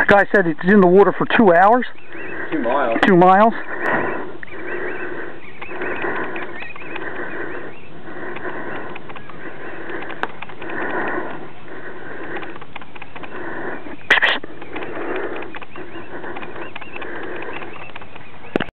Guy said he's in the water for 2 hours. 2 miles. 2 miles.